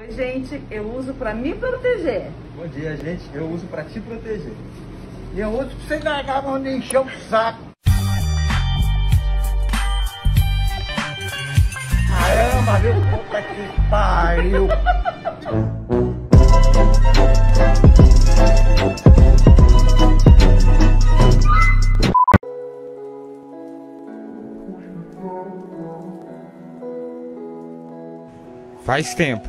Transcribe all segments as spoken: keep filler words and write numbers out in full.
Gente, eu uso pra me proteger. Bom dia, gente. Eu uso pra te proteger. E eu uso pra você largar a mão de encher o saco. Caramba, viu? Puta que pariu. Faz tempo.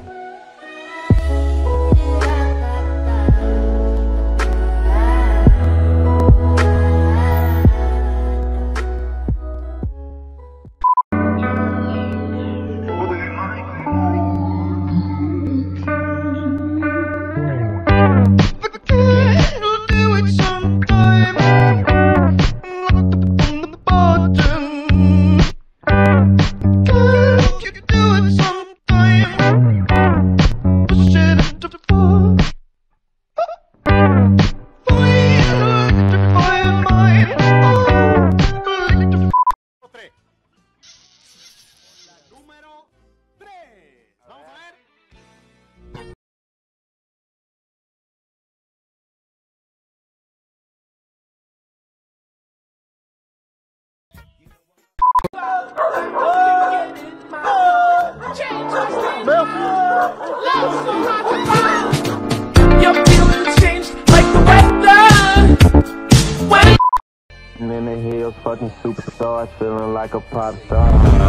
In the hills, fucking superstars, feeling like a pop star.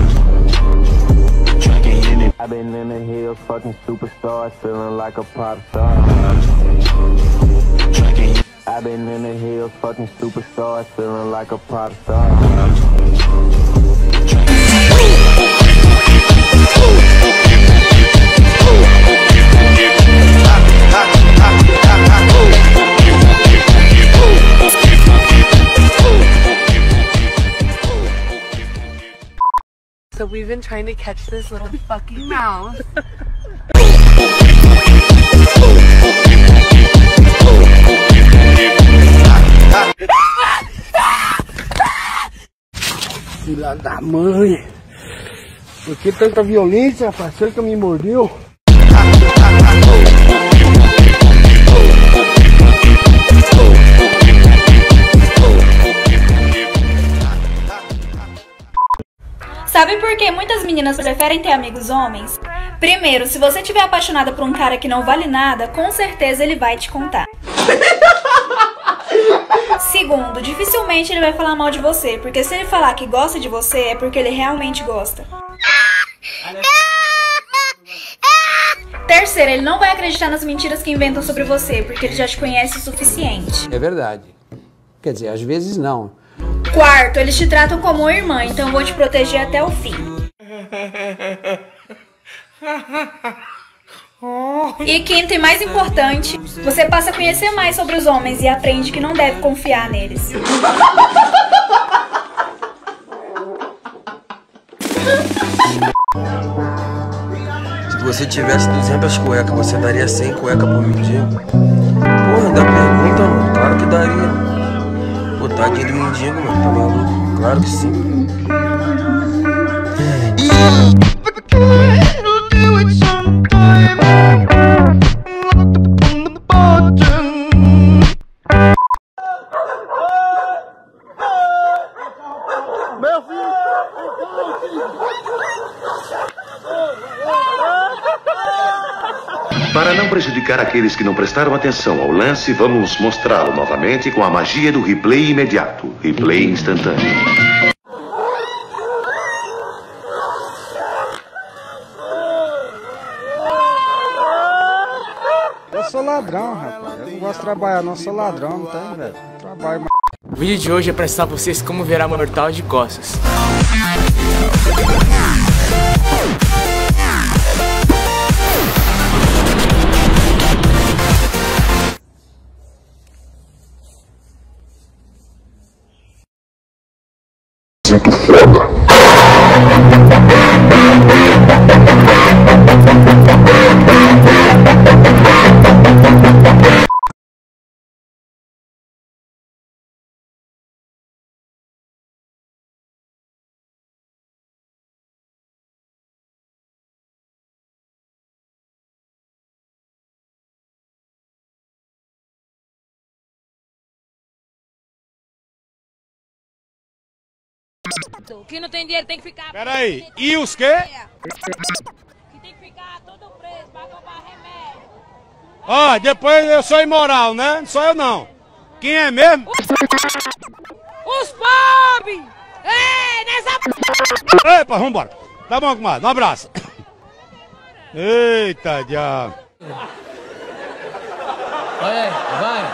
I've been in the hills, fucking superstars, feeling like a pop star. I've been in the hills, fucking superstars, feeling like a pop star. So we've been trying to catch this little fucking mouse. Filha da mãe! Por que tanta violência, rapaz? Ele que me mordeu. Sabe por que muitas meninas preferem ter amigos homens? Primeiro, se você estiver apaixonada por um cara que não vale nada, com certeza ele vai te contar. Segundo, dificilmente ele vai falar mal de você, porque se ele falar que gosta de você, é porque ele realmente gosta. Terceiro, ele não vai acreditar nas mentiras que inventam sobre você, porque ele já te conhece o suficiente. É verdade. Quer dizer, às vezes não. Quarto, eles te tratam como irmã, então eu vou te proteger até o fim. E quinto e mais importante, você passa a conhecer mais sobre os homens e aprende que não deve confiar neles. Se você tivesse duzentas cuecas, você daria cem cuecas por mendigo? Porra, ainda pergunta, mano. Claro que daria. Pô, tadinho do mendigo, mano. Tá maluco? Claro que sim. Meu filho! Para não prejudicar aqueles que não prestaram atenção ao lance, vamos mostrá-lo novamente com a magia do replay imediato, replay instantâneo. Eu sou ladrão, rapaz. Eu não gosto de trabalhar, não. Eu sou ladrão, não tem, velho. Trabalho mais. O vídeo de hoje é pra ensinar vocês como virar mortal de costas. Sinto foda. Que não tem dinheiro tem que ficar... Peraí, e os quê? Que tem que ficar todo preso pra comprar remédio. Ó, depois eu sou imoral, né? Não sou eu não. Quem é mesmo? Os pobres! Ei, nessa... Epa, vambora. Tá bom, comadre. Um abraço. Eita, diabo. Olha aí, vai.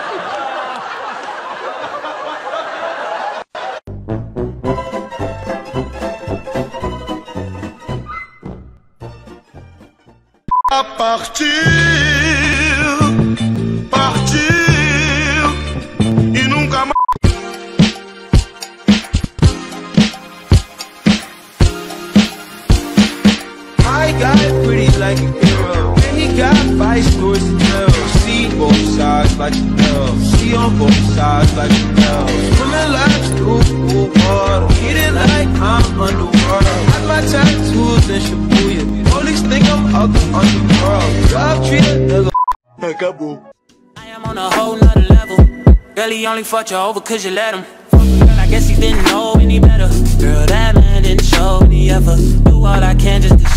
Partiu, partiu e nunca mais. I got pretty like a hero, and he got five stories to tell. See both sides like you know, see on both sides like you know. Swimming laps through cool water, eating like I'm underwater. Had my tattoos in Shibuya, police think I'm out the underworld. Job treat a nigga. Acabou. I am on a whole nother level. Girl, he only fucked you over cause you let him. Girl, I guess he didn't know any better. Girl, that man didn't show any effort. Do all I can just to